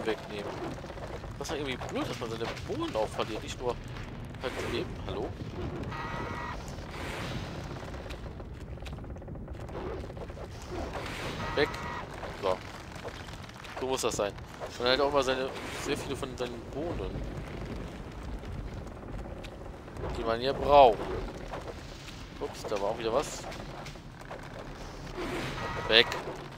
wegnehmen. Das ist ja irgendwie blöd, dass man seine Bohnen auch verliert, nicht nur halt Leben. Hallo? Weg. So. So muss das sein. Und halt auch mal sehr viele von seinen Bohnen. Die man hier braucht. Ups, da war auch wieder was. Weg.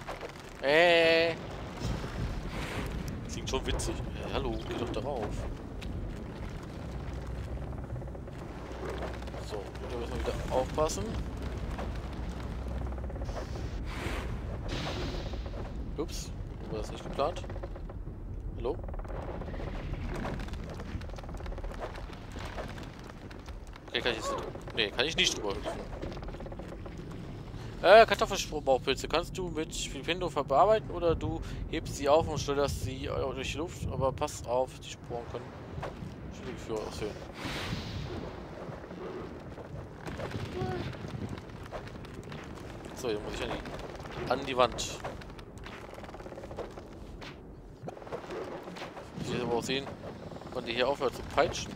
Klingt schon witzig. Hallo, geh doch darauf. So, da müssen wir wieder aufpassen. Ups, war das nicht geplant? Hallo? Okay, kann ich jetzt nicht. Nee, kann ich nicht drüber hüpfen. Kartoffelbauchpilze kannst du mit Flipendo verarbeiten oder du hebst sie auf und schleuderst sie durch die Luft, aber pass auf, die Sporen können schwierige Führer aushöhlen. So, hier muss ich an die Wand. Ich will aber auch sehen, wann die hier aufhört zu peitschen.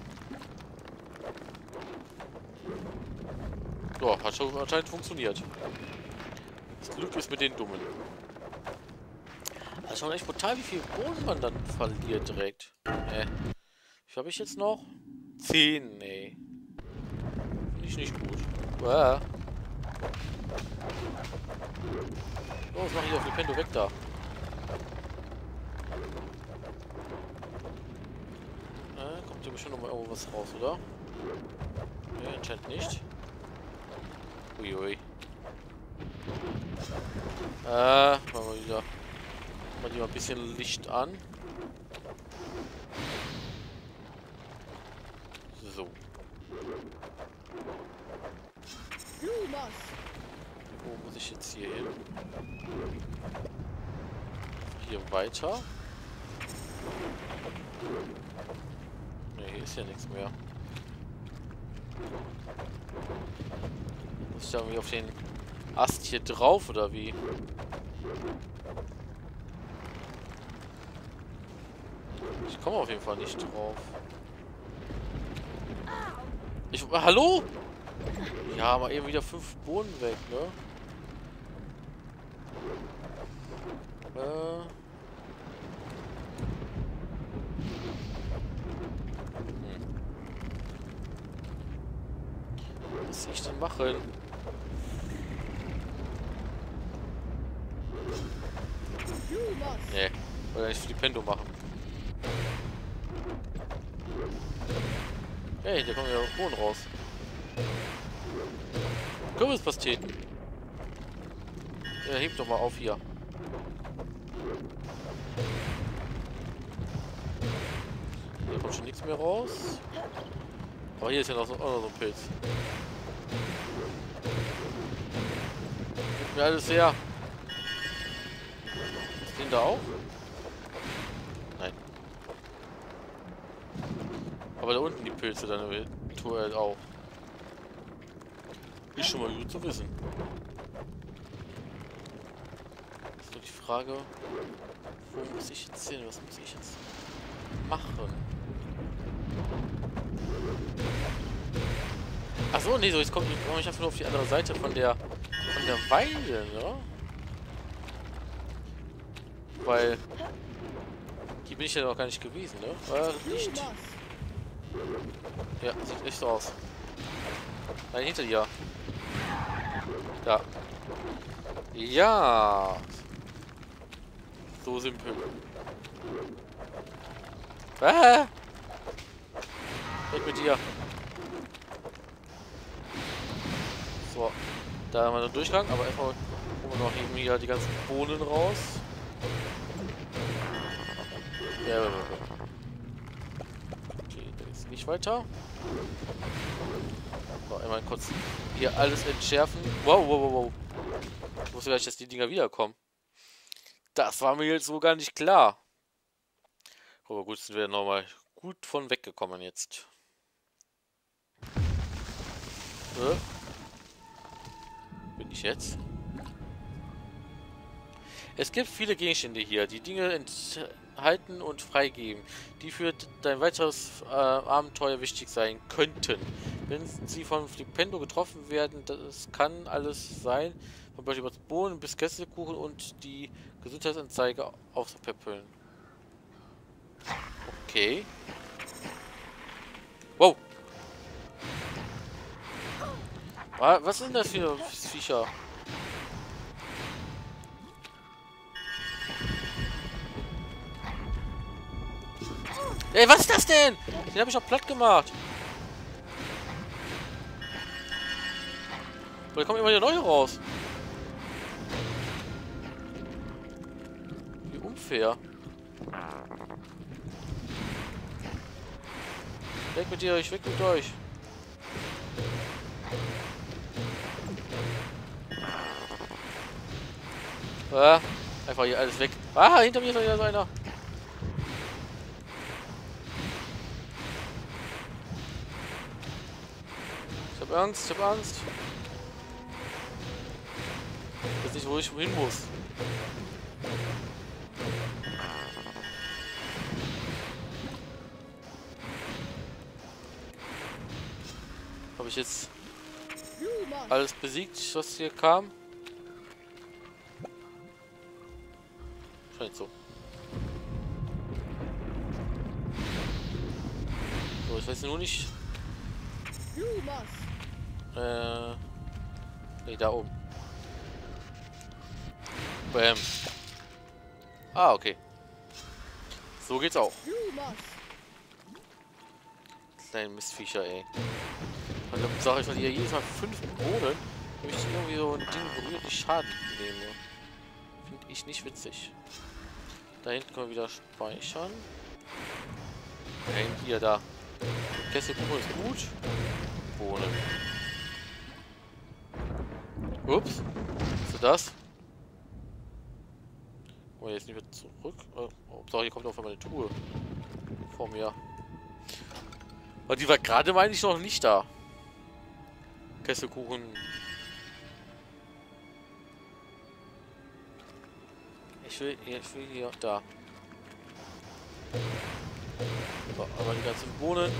Ja, hat schon anscheinend funktioniert. Das Glück ist mit den Dummen. Das ist schon echt brutal, wie viel Boden man dann verliert direkt. Wie habe ich jetzt noch? 10, nee. Finde ich nicht gut. Los, mach ich auf Flipendo weg da. Kommt hier bestimmt noch mal irgendwo was raus, oder? Ne, anscheinend nicht. Uiui. Machen wir wieder. Machen wir mal ein bisschen Licht an. So. Wo muss ich jetzt hier hin? Hier weiter. Ne, hier ist ja nichts mehr. Muss ich da irgendwie auf den Ast hier drauf oder wie? Ich komme auf jeden Fall nicht drauf. Hallo? Ja, mal eben wieder 5 Bohnen weg, ne? Was soll ich denn machen? Nee, wollte nicht Flipendo machen. Hey, da kommen ja Bohnen raus. Kürbispasteten. Ja, heb doch mal auf hier. Hier kommt schon nichts mehr raus. Aber hier ist ja noch so ein Pilz. Gib mir alles her. Ist den da auch? Nein. Aber da unten die Pilze dann eventuell auch. Ist schon mal gut zu wissen. Ist nur die Frage, wo muss ich jetzt hin? Was muss ich jetzt machen? Achso, nee, so jetzt komme ich einfach nur auf die andere Seite von der Weide, ne? Weil hier bin ich ja noch gar nicht gewesen, ne? Nicht. Ja, sieht echt so aus. Nein, hinter dir. Da. Ja. So simpel. Weg mit dir. So. Da haben wir einen Durchgang, aber erstmal holen wir noch eben hier die ganzen Bohnen raus. Ja. Okay, da ist nicht weiter. So, einmal kurz hier alles entschärfen. Wow. Ich wusste gar nicht, dass die Dinger wiederkommen. Das war mir jetzt so gar nicht klar. Aber gut, sind wir nochmal gut von weggekommen jetzt. Bin ich jetzt? Es gibt viele Gegenstände hier. Die Dinge halten und freigeben, die für dein weiteres Abenteuer wichtig sein könnten. Wenn sie von Flipendo getroffen werden, das kann alles sein, von Beispiel Bohnen bis Käsekuchen und die Gesundheitsanzeige aufzupäppeln. Okay. Wow. Was sind das für Viecher? Ey, was ist das denn? Den habe ich doch platt gemacht. Aber da kommen immer wieder neue raus. Wie unfair. Weg mit euch, weg mit euch. Einfach hier alles weg. Hinter mir ist wieder so einer. Ich hab Angst, ich hab Angst. Ich weiß nicht, wo ich hin muss. Habe ich jetzt alles besiegt, was hier kam? Scheint so. So, ich weiß nur nicht. Nee, da oben. Bam. Okay. So geht's auch. Kleine Mistviecher, ey. Also, sag ich, weil die ja jedes Mal 5 Bohnen, wenn ich irgendwie so ein Ding berührt, die Schaden nehme. Finde ich nicht witzig. Da hinten können wir wieder speichern. Hier, da. Kesselkuchen ist gut. Bohnen. Ups. Was ist das? Oh, jetzt nicht mehr zurück. Hauptsache, hier kommt auf einmal eine Truhe. Vor mir. Aber die war gerade, meine ich, noch nicht da. Kesselkuchen. Ich will hier, da. So, aber die ganzen Bohnen.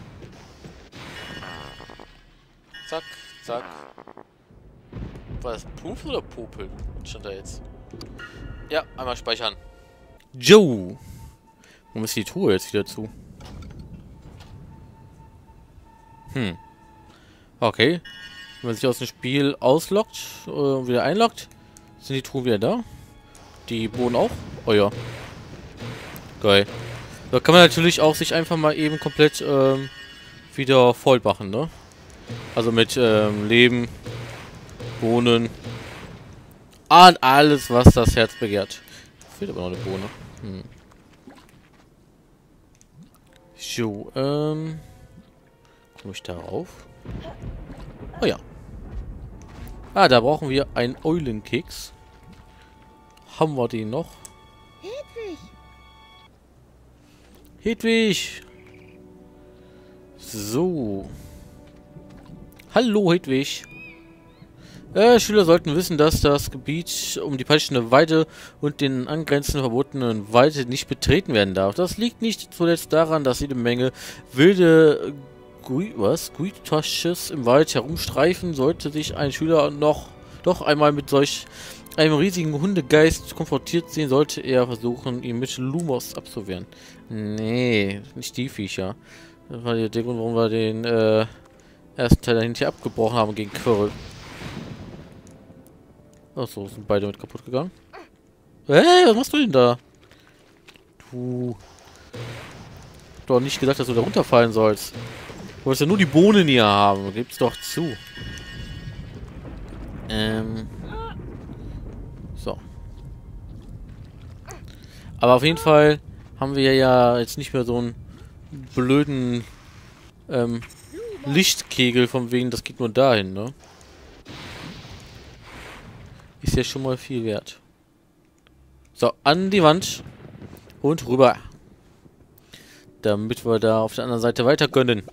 Zack, zack. War das Pufen oder Popeln? Was stand da jetzt? Ja, einmal speichern. Joe! Warum ist die Truhe jetzt wieder zu? Okay. Wenn man sich aus dem Spiel ausloggt und wieder einloggt, sind die Truhen wieder da. Die Bohnen auch? Oh ja. Geil. Da kann man natürlich auch sich einfach mal eben komplett wieder voll machen, ne? Also mit Leben, Bohnen. Und alles, was das Herz begehrt. Fehlt aber noch eine Bohne. So, komme ich darauf? Oh ja. Da brauchen wir einen Eulenkeks. Haben wir den noch? Hedwig! Hedwig! So. Hallo, Hedwig. Schüler sollten wissen, dass das Gebiet um die peitschende Weide und den angrenzenden verbotenen Wald nicht betreten werden darf. Das liegt nicht zuletzt daran, dass jede Menge wilde Guitasches im Wald herumstreifen. Sollte sich ein Schüler doch einmal mit solch einem riesigen Hundegeist konfrontiert sehen, sollte er versuchen, ihn mit Lumos abzuwehren. Nee, nicht die Viecher. Das war der Grund, warum wir den ersten Teil dahinter abgebrochen haben gegen Quirrell. Achso, sind beide mit kaputt gegangen. Hey, was machst du denn da? Du hast doch nicht gesagt, dass du da runterfallen sollst. Du wolltest ja nur die Bohnen hier haben. Gib's doch zu. So. Aber auf jeden Fall haben wir ja jetzt nicht mehr so einen blöden Lichtkegel von wegen, das geht nur dahin, ne? Ist ja schon mal viel wert. So, an die Wand. Und rüber. Damit wir da auf der anderen Seite weiter können.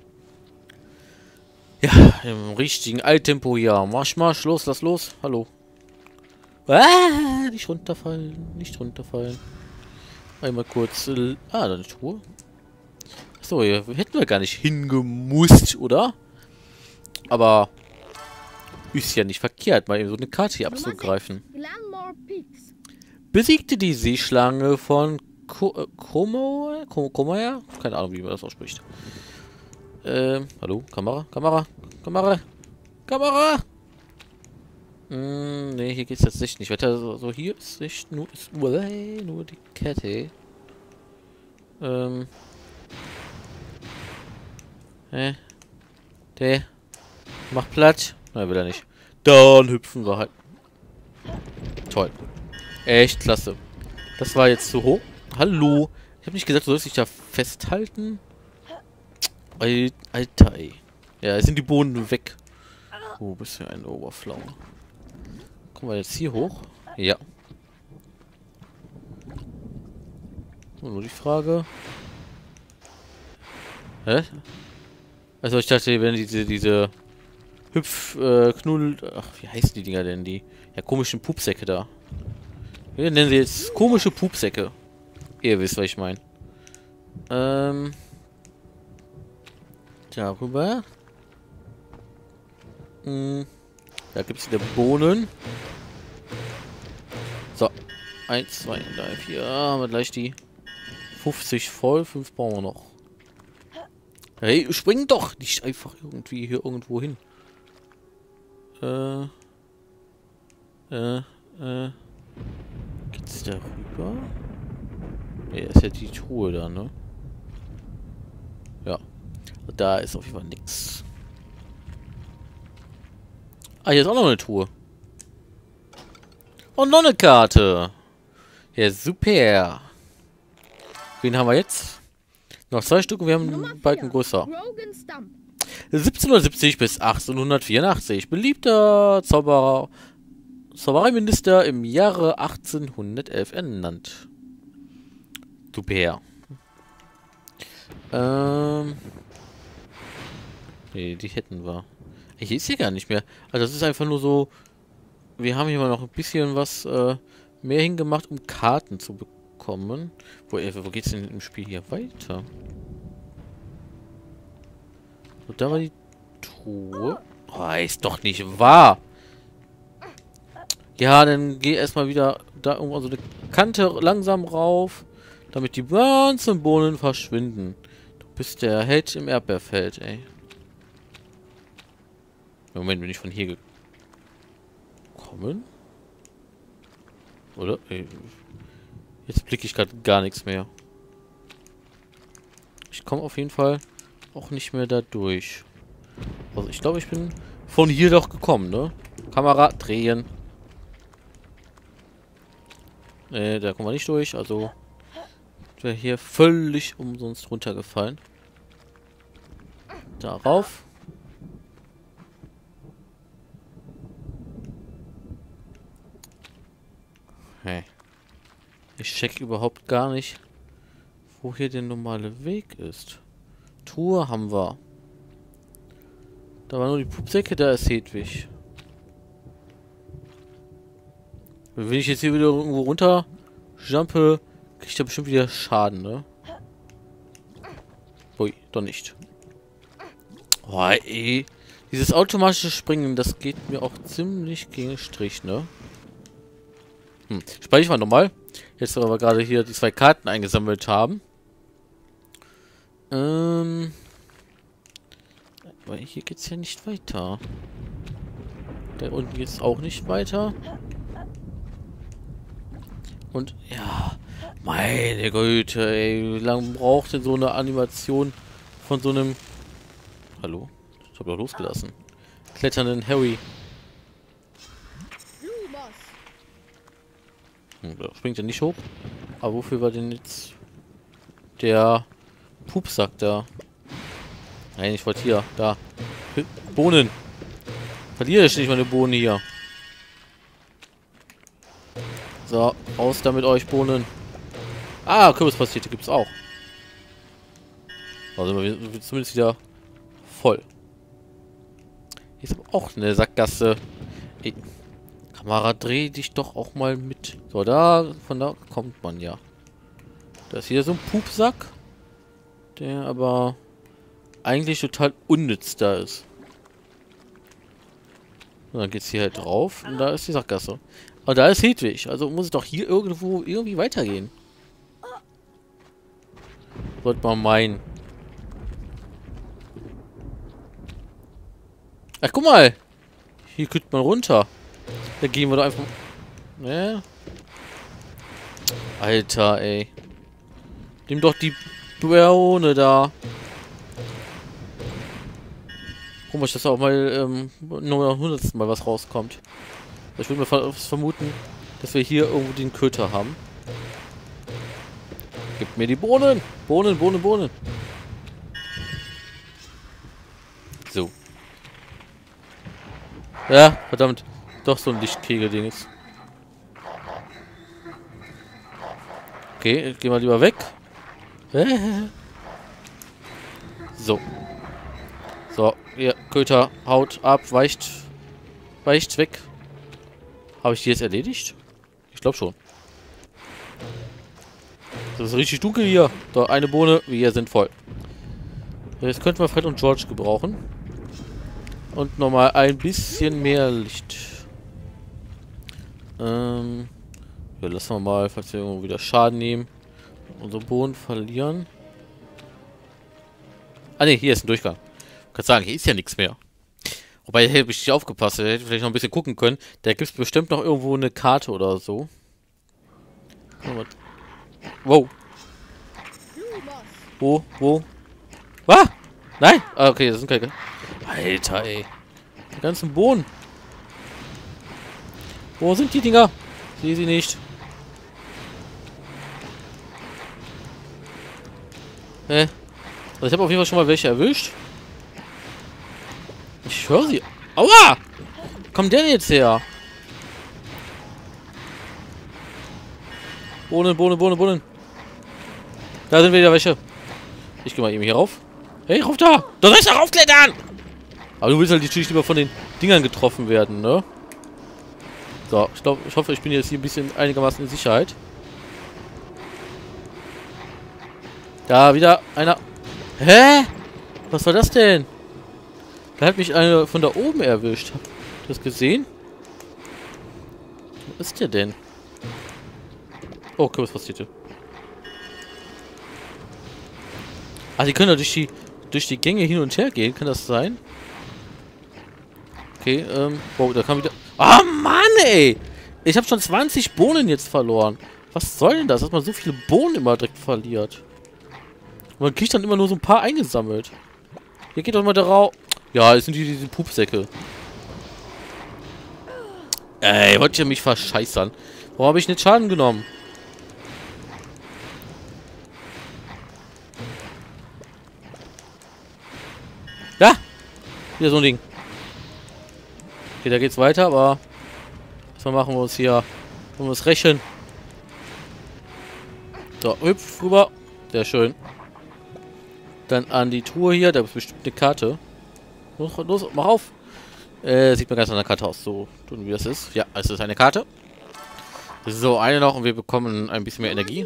Ja, im richtigen Eiltempo hier. Marsch, marsch, los, lass los. Hallo. Nicht runterfallen, nicht runterfallen. Einmal kurz... eine Truhe. Achso, hier hätten wir gar nicht hingemusst, oder? Aber... ist ja nicht verkehrt, mal eben so eine Karte hier abzugreifen. Besiegte die Seeschlange von Komoya? Keine Ahnung, wie man das ausspricht. Hallo? Kamera! Ne, hier geht's jetzt nicht weiter. So, hier ist nicht nur, nur die Kette. Der macht Platz. Nein, will er nicht. Dann hüpfen wir halt. Toll. Echt klasse. Das war jetzt zu hoch. Hallo. Ich habe nicht gesagt, du sollst dich da festhalten. Alter, ey. Ja, jetzt sind die Bohnen weg. Oh, bist du ein Oberflaum. Kommen wir jetzt hier hoch? Ja. Und nur die Frage. Hä? Also ich dachte, wenn diese Knull... Ach, wie heißen die Dinger denn? Die ja, komischen Pupsäcke da. Wir nennen sie jetzt komische Pupsäcke. Ihr wisst, was ich meine. Darüber. Da gibt es wieder Bohnen. So. 1, 2, 3, 4. Haben wir gleich die 50 voll. 5 brauchen wir noch. Hey, spring doch! Nicht einfach irgendwie hier irgendwo hin. Geht's da rüber? Ne, ist ja die Truhe da, ne? Ja. Da ist auf jeden Fall nix. Ah, hier ist auch noch eine Truhe. Und noch eine Karte. Ja, super. Wen haben wir jetzt? Noch 2 Stück und wir haben einen Balken größer. 1770 bis 1884. Beliebter Zaubereiminister im Jahre 1811 ernannt. Super. Nee, die hätten wir. Hier ist hier gar nicht mehr. Also das ist einfach nur so... Wir haben hier mal noch ein bisschen was mehr hingemacht, um Karten zu bekommen. Wo geht's denn im Spiel hier weiter? So, da war die Truhe. Oh, ist doch nicht wahr. Ja, dann geh erstmal wieder da irgendwo so eine Kante langsam rauf, damit die ganzen Bohnen verschwinden. Du bist der Held im Erdbeerfeld, ey. Moment, bin ich von hier gekommen? Oder? Ey, jetzt blicke ich gerade gar nichts mehr. Ich komme auf jeden Fall auch nicht mehr da durch. Also ich glaube, ich bin von hier doch gekommen, ne? Kamera drehen. Da kommen wir nicht durch, also wäre hier völlig umsonst runtergefallen. Darauf. Hey. Ich check überhaupt gar nicht, wo hier der normale Weg ist. Truhe haben wir. Da war nur die Pupsäcke, da ist Hedwig. Wenn ich jetzt hier wieder irgendwo runter jumpe, kriege ich da bestimmt wieder Schaden, ne? Ui, doch nicht. Oh, ey. Dieses automatische Springen, das geht mir auch ziemlich gegen den Strich, ne? Speichere ich mal nochmal. Jetzt, wo wir gerade hier die 2 Karten eingesammelt haben. Aber hier geht's ja nicht weiter. Da unten geht's auch nicht weiter. Und ja, meine Güte, ey, wie lange braucht denn so eine Animation von so einem... Hallo? Ich hab doch losgelassen. Kletternden Harry. Da springt er nicht hoch. Aber wofür war denn jetzt der Pupsack da? Nein, ich wollte hier, da. Bohnen. Verliere ich nicht meine Bohnen hier. So, raus damit euch, Bohnen. Ah, Kürbispastete gibt's auch. Also wir sind zumindest wieder voll. Hier ist aber auch eine Sackgasse. Ey, Kamera, dreh dich doch auch mal mit. So, von da kommt man ja. Da ist hier so ein Pupsack, der aber eigentlich total unnütz da ist. Und dann geht's hier halt drauf und da ist die Sackgasse. Aber da ist Hedwig, also muss es doch hier irgendwo irgendwie weitergehen. Sollte man meinen. Ach, guck mal! Hier könnte man runter. Da gehen wir doch einfach... Ne? Alter, ey. Nimm doch die Bohne da. Komisch, dass auch mal nur am 100. Mal was rauskommt. Ich würde mir vermuten, dass wir hier irgendwo den Köter haben. Gib mir die Bohnen! Bohnen, Bohnen, Bohnen! So. Ja, verdammt. Doch so ein Lichtkegel-Dings. Okay, geh mal lieber weg. So. So, hier, Köter, haut ab, weicht weg. Habe ich die jetzt erledigt? Ich glaube schon. Das ist richtig dunkel hier. Da, eine Bohne, wir sind voll. Jetzt könnten wir Fred und George gebrauchen. Und nochmal ein bisschen mehr Licht. Ja, lassen wir mal, falls wir irgendwo wieder Schaden nehmen. Unsere Bohnen verlieren. Ah ne, hier ist ein Durchgang. Ich kann sagen, hier ist ja nichts mehr. Wobei, hätte ich nicht aufgepasst, hätte vielleicht noch ein bisschen gucken können. Da gibt es bestimmt noch irgendwo eine Karte oder so. Wow. Wo? Ah! Nein! Ah, okay, das sind keine... Alter, ey. Die ganzen Bohnen. Wo sind die Dinger? Ich sehe sie nicht. Also ich habe auf jeden Fall schon mal welche erwischt. Ich höre sie. Aua! Wo kommt der denn jetzt her? Bohnen, Bohnen, Bohnen, Bohnen. Da sind wieder welche. Ich gehe mal eben hier rauf. Hey, rauf da! Du sollst da raufklettern! Aber du willst halt natürlich lieber von den Dingern getroffen werden, ne? So, ich hoffe, ich bin jetzt hier ein bisschen einigermaßen in Sicherheit. Da wieder einer. Hä? Was war das denn? Da hat mich einer von da oben erwischt. Habt ihr das gesehen? Wo ist der denn? Oh, okay, was passierte? Ah, die können ja durch die Gänge hin und her gehen. Kann das sein? Okay, wow, da kam wieder... Oh, Mann, ey! Ich habe schon 20 Bohnen jetzt verloren. Was soll denn das, dass man so viele Bohnen immer direkt verliert? Und man kriegt dann immer nur so ein paar eingesammelt. Hier geht doch mal da raus. Ja, das sind diese Pupsäcke. Ey, wollt ihr mich verscheißern? Warum habe ich nicht Schaden genommen? Ja! Wieder so ein Ding. Okay, da geht's weiter, aber... Was machen wir uns hier? Wollen wir uns rächen? So, hüpf rüber. Sehr schön. Dann an die Truhe hier. Da ist bestimmt eine Karte. Los, mach auf. Sieht mir ganz an der Karte aus. So, wie das ist. Ja, es ist eine Karte. So, eine noch und wir bekommen ein bisschen mehr Energie.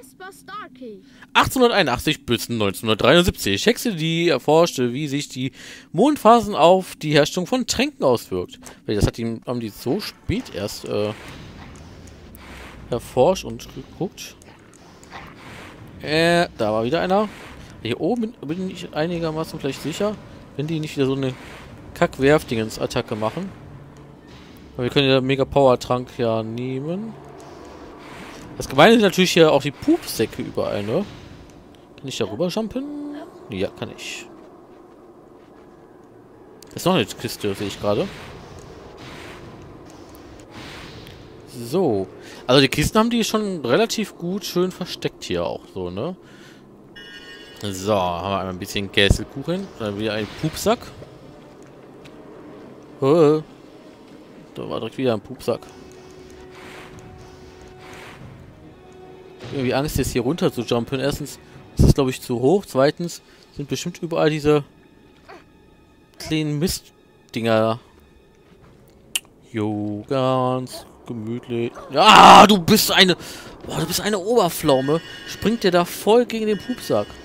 1881 bis 1973. Hexe, die erforschte, wie sich die Mondphasen auf die Herstellung von Tränken auswirkt. Weil das haben die so spät erst erforscht und geguckt. Da war wieder einer. Hier oben bin ich einigermaßen vielleicht sicher, wenn die nicht wieder so eine Kack-Werf-Dingens-Attacke machen. Aber wir können ja Mega Power-Trank ja nehmen. Das Gemeine sind natürlich hier auch die Pupsäcke überall, ne? Kann ich da rüber jumpen? Ja, kann ich. Das ist noch eine Kiste, sehe ich gerade. So. Also die Kisten haben die schon relativ gut schön versteckt hier auch so, ne? So, haben wir einmal ein bisschen Käsekuchen. Dann wieder ein Pupsack. Da war direkt wieder ein Pupsack. Irgendwie Angst, jetzt hier runter zu jumpen. Erstens ist es, glaube ich, zu hoch. Zweitens sind bestimmt überall diese kleinen Mistdinger. Jo, ganz Gemütlich. Ja, du bist eine... Boah, du bist eine Oberpflaume. Springt der da voll gegen den Pupsack.